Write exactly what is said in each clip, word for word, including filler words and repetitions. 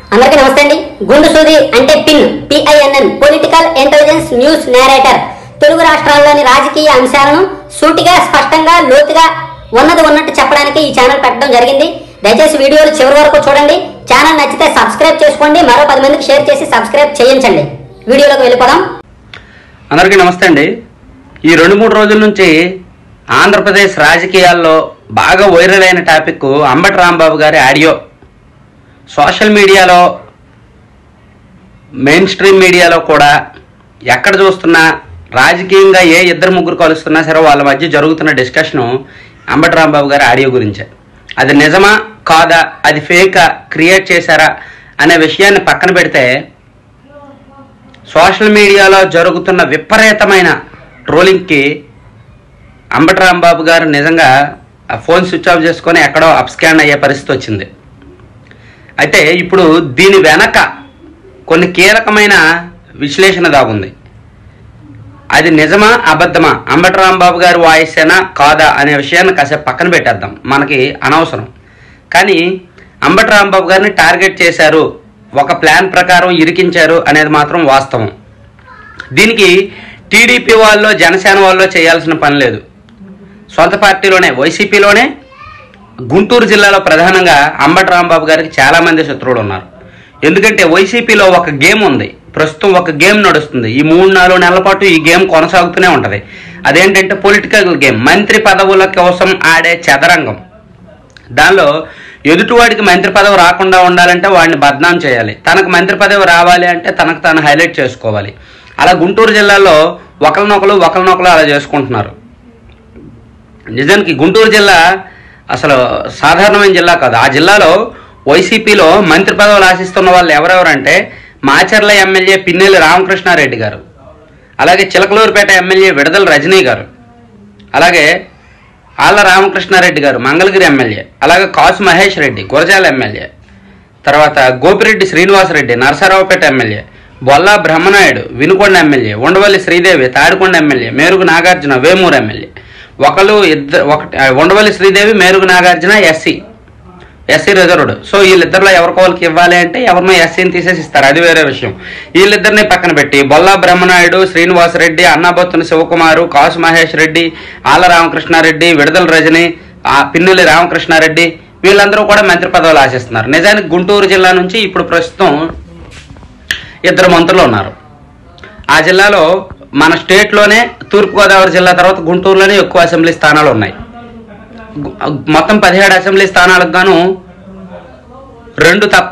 అందరికీ నమస్తే అండి. గుండు సూది అంటే pin PINN political intelligence news narrator Telugu రాష్ట్రాల్లోని రాజకీయ అంశాలను సూటిగా స్పష్టంగా లోతుగా ఉన్నది ఉన్నట్టు చెప్పడానికి ఈ ఛానల్ పెట్టడం జరిగింది. దయచేసి వీడియోలు చివరి వరకు చూడండి. ఛానల్ నచ్చితే సబ్స్క్రైబ్ చేసుకోండి, మరో పది మందికి షేర్ చేసి సబ్స్క్రైబ్ చేయించండి. వీడియోలోకి వెళ్ళిపోదాం. అందరికీ నమస్తే అండి. ఈ రెండు మూడు రోజుల నుంచి ఆంధ్రప్రదేశ్ రాజకీయాల్లో బాగా వైరల్ అయిన టాపిక్ అంబటి రాంబాబు గారి ఆడియో. సోషల్ మీడియాలో, మెయిన్ స్ట్రీమ్ మీడియాలో కూడా ఎక్కడ చూస్తున్నా రాజకీయంగా ఏ ఇద్దరు ముగ్గురు కలుస్తున్నా సరే వాళ్ళ మధ్య జరుగుతున్న డిస్కషను అంబటి రాంబాబు గారి ఆడియో గురించే. అది నిజమా కాదా, అది ఫేకా, క్రియేట్ చేశారా అనే విషయాన్ని పక్కన పెడితే సోషల్ మీడియాలో జరుగుతున్న విపరీతమైన ట్రోలింగ్కి అంబటి రాంబాబు గారు నిజంగా ఫోన్ స్విచ్ ఆఫ్ చేసుకొని ఎక్కడో అప్స్కాన్ అయ్యే పరిస్థితి వచ్చింది. అయితే ఇప్పుడు దీని వెనక కొన్ని కీలకమైన విశ్లేషణ దాగుంది. అది నిజమా అబద్ధమా, అంబటి రాంబాబు గారి వాయిసేనా కాదా అనే విషయాన్ని కాసేపు పక్కన పెట్టేద్దాం, మనకి అనవసరం. కానీ అంబటి రాంబాబు గారిని టార్గెట్ చేశారు, ఒక ప్లాన్ ప్రకారం ఇరికించారు అనేది మాత్రం వాస్తవం. దీనికి టీడీపీ వాళ్ళు, జనసేన వాళ్ళు చేయాల్సిన పని లేదు. సొంత పార్టీలోనే, వైసీపీలోనే గుంటూరు జిల్లాలో ప్రధానంగా అంబటి రాంబాబు గారికి చాలామంది శత్రువులు ఉన్నారు. ఎందుకంటే వైసీపీలో ఒక గేమ్ ఉంది, ప్రస్తుతం ఒక గేమ్ నడుస్తుంది. ఈ మూడు నాలుగు నెలల పాటు ఈ గేమ్ కొనసాగుతూనే ఉంటుంది. అదేంటంటే పొలిటికల్ గేమ్, మంత్రి పదవుల కోసం ఆడే చదరంగం. దానిలో ఎదుటివాడికి మంత్రి పదవి రాకుండా ఉండాలంటే వాడిని బద్నాం చేయాలి, తనకు మంత్రి పదవి రావాలి అంటే తనకు తాను హైలైట్ చేసుకోవాలి. అలా గుంటూరు జిల్లాలో ఒకరినొకరు ఒకరినొకరు అలా చేసుకుంటున్నారు. నిజానికి గుంటూరు జిల్లా అసలు సాధారణమైన జిల్లా కాదు. ఆ జిల్లాలో వైసీపీలో మంత్రి పదవులు ఆశిస్తున్న వాళ్ళు ఎవరెవరంటే మాచర్ల ఎమ్మెల్యే పిన్నెల్లి రామకృష్ణారెడ్డి గారు, అలాగే చిలకలూరుపేట ఎమ్మెల్యే విడదల రజనీ గారు, అలాగే ఆళ్ళ రామకృష్ణారెడ్డి గారు మంగళగిరి ఎమ్మెల్యే, అలాగే కాసు మహేష్ రెడ్డి గురజాల ఎమ్మెల్యే, తర్వాత Gopireddy Srinivasa Reddy Narasaraopet MLA, Bolla Brahmanaidu Vinukonda MLA, Undavalli Sridevi Tadikonda MLA, Merugu Nagarjuna Vemuru MLA. ఒకళ్ళు ఇద్దరు, ఒకటి Undavalli Sridevi, Merugu Nagarjuna SC SC reserved. So వీళ్ళిద్దరిలో ఎవరికోవాళ్ళకి ఇవ్వాలి అంటే ఎవరినో ఎస్సీని తీసేసి ఇస్తారు, అది వేరే విషయం. వీళ్ళిద్దరిని పక్కన పెట్టి బొల్లా బ్రహ్మనాయుడు, శ్రీనివాసరెడ్డి, అన్నాబొత్తుని శివకుమారు, కాసు మహేష్ రెడ్డి, ఆళ్ళ రామకృష్ణారెడ్డి, విడదల రజని, పిన్నెల్లి రామకృష్ణారెడ్డి వీళ్ళందరూ కూడా మంత్రి పదవులు ఆశిస్తున్నారు. నిజానికి గుంటూరు జిల్లా నుంచి ఇప్పుడు ప్రస్తుతం ఇద్దరు మంత్రులు ఉన్నారు. ఆ జిల్లాలో మన స్టేట్లోనే తూర్పుగోదావరి జిల్లా తర్వాత గుంటూరులోనే ఎక్కువ అసెంబ్లీ స్థానాలు ఉన్నాయి. మొత్తం పదిహేడు అసెంబ్లీ స్థానాలకు గాను రెండు తప్ప,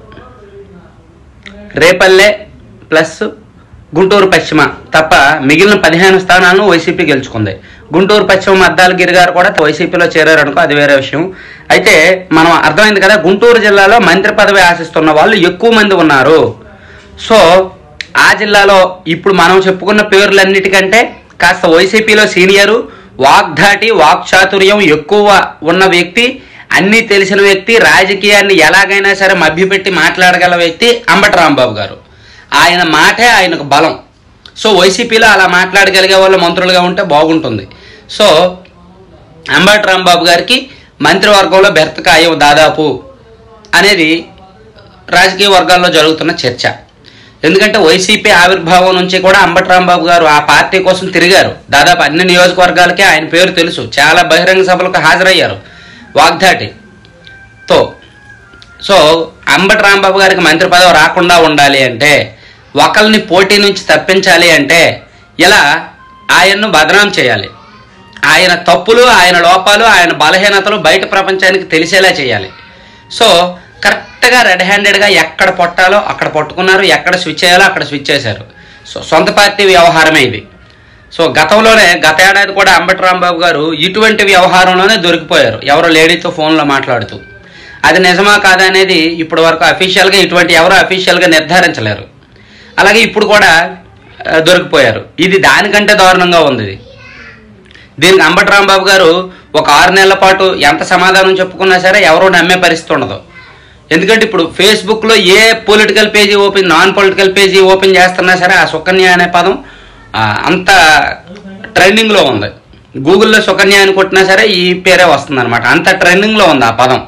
రేపల్లె ప్లస్ గుంటూరు పశ్చిమ తప్ప మిగిలిన పదిహేను స్థానాలను వైసీపీ గెలుచుకుంది. గుంటూరు పశ్చిమ మద్దాలగిరి గారు కూడా వైసీపీలో చేరారనుకో, అది వేరే విషయం. అయితే మనం అర్థమైంది కదా, గుంటూరు జిల్లాలో మంత్రి పదవి ఆశిస్తున్న వాళ్ళు ఎక్కువ మంది ఉన్నారు. సో ఆ జిల్లాలో ఇప్పుడు మనం చెప్పుకున్న పేర్లన్నిటికంటే కాస్త వైసీపీలో సీనియరు, వాగ్ధాటి వాక్చాతుర్యం ఎక్కువ ఉన్న వ్యక్తి, అన్నీ తెలిసిన వ్యక్తి, రాజకీయాన్ని ఎలాగైనా సరే మభ్యపెట్టి మాట్లాడగల వ్యక్తి అంబటి రాంబాబు గారు. ఆయన మాటే ఆయనకు బలం. సో వైసీపీలో అలా మాట్లాడగలిగే వాళ్ళు మంత్రులుగా ఉంటే బాగుంటుంది. సో అంబటి రాంబాబు గారికి మంత్రివర్గంలో బెర్త ఖాయం దాదాపు అనేది రాజకీయ వర్గాల్లో జరుగుతున్న చర్చ. ఎందుకంటే వైసీపీ ఆవిర్భావం నుంచి కూడా అంబటి రాంబాబు గారు ఆ పార్టీ కోసం తిరిగారు. దాదాపు అన్ని నియోజకవర్గాలకే ఆయన పేరు తెలుసు, చాలా బహిరంగ సభలకు హాజరయ్యారు వాగ్దాటితో. సో అంబటి రాంబాబు గారికి మంత్రి పదవి రాకుండా ఉండాలి అంటే, ఒకరిని పోటీ నుంచి తప్పించాలి అంటే ఇలా ఆయన్ను బదనాం చేయాలి. ఆయన తప్పులు, ఆయన లోపాలు, ఆయన బలహీనతలు బయట ప్రపంచానికి తెలిసేలా చేయాలి. సో కరెక్ట్గా రెడ్ హ్యాండెడ్గా ఎక్కడ పొట్టాలో అక్కడ పట్టుకున్నారు, ఎక్కడ స్విచ్ చేయాలో అక్కడ స్విచ్ చేశారు. సో సొంత పార్టీ వ్యవహారమే ఇది. సో గతంలోనే గత ఏడాది కూడా అంబటి రాంబాబు గారు ఇటువంటి వ్యవహారంలోనే దొరికిపోయారు, ఎవరో లేడీతో ఫోన్లో మాట్లాడుతూ. అది నిజమా కాదా అనేది ఇప్పటి వరకు అఫీషియల్గా ఇటువంటి ఎవరో అఫీషియల్గా నిర్ధారించలేరు. అలాగే ఇప్పుడు కూడా దొరికిపోయారు. ఇది దానికంటే దారుణంగా ఉంది. దీనికి అంబటి రాంబాబు గారు ఒక ఆరు నెలల పాటు ఎంత సమాధానం చెప్పుకున్నా సరే ఎవరో నమ్మే పరిస్థితి ఉండదు. ఎందుకంటే ఇప్పుడు ఫేస్బుక్లో ఏ political page open, non political page open చేస్తున్నా సరే ఆ సుకన్య అనే పదం అంత ట్రెండింగ్లో ఉంది. గూగుల్లో సుకన్య అని కొట్టినా సరే ఈ పేరే వస్తుంది అనమాట, అంత ట్రెండింగ్లో ఉంది ఆ పదం.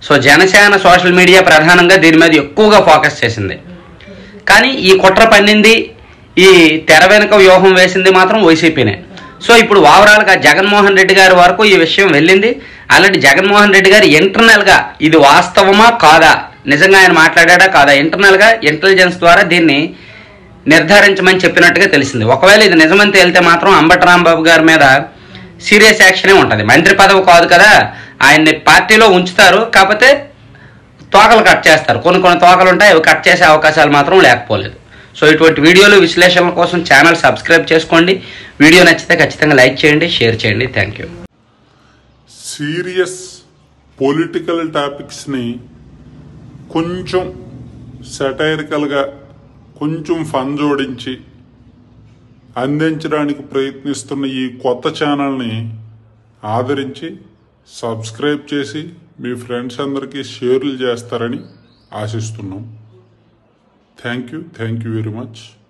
సో జనసేన సోషల్ మీడియా ప్రధానంగా దీని మీద ఎక్కువగా ఫోకస్ చేసింది. కానీ ఈ కుట్ర పన్నింది, ఈ తెర వెనుక వ్యూహం వేసింది మాత్రం వైసీపీనే. సో ఇప్పుడు ఓవరాల్గా జగన్మోహన్ రెడ్డి గారి వరకు ఈ విషయం వెళ్ళింది. అలాంటి జగన్మోహన్ రెడ్డి గారు ఇంటర్నల్గా ఇది వాస్తవమా కాదా, నిజంగా ఆయన మాట్లాడా కాదా, ఇంటర్నల్గా ఇంటెలిజెన్స్ ద్వారా దీన్ని నిర్ధారించమని చెప్పినట్టుగా తెలిసింది. ఒకవేళ ఇది నిజమని తేలితే మాత్రం అంబటి రాంబాబు గారి మీద సీరియస్ యాక్షనే ఉంటుంది. మంత్రి పదవి కాదు కదా, ఆయన్ని పార్టీలో ఉంచుతారు, కాకపోతే తోకలు కట్ చేస్తారు. కొన్ని కొన్ని తోకలు ఉంటాయి, అవి కట్ చేసే అవకాశాలు మాత్రం లేకపోలేదు. సో ఇటువంటి వీడియోలు విశ్లేషణల కోసం ఛానల్ సబ్స్క్రైబ్ చేసుకోండి. వీడియో నచ్చితే ఖచ్చితంగా లైక్ చేయండి, షేర్ చేయండి. Thank you. సీరియస్ పొలిటికల్ టాపిక్స్ని కొంచెం సెటైరికల్గా కొంచెం ఫన్ జోడించి అందించడానికి ప్రయత్నిస్తున్న ఈ కొత్త ఛానల్ని ఆదరించి సబ్స్క్రైబ్ చేసి మీ ఫ్రెండ్స్ అందరికీ షేర్లు చేస్తారని ఆశిస్తున్నాం. Thank you thank you very much.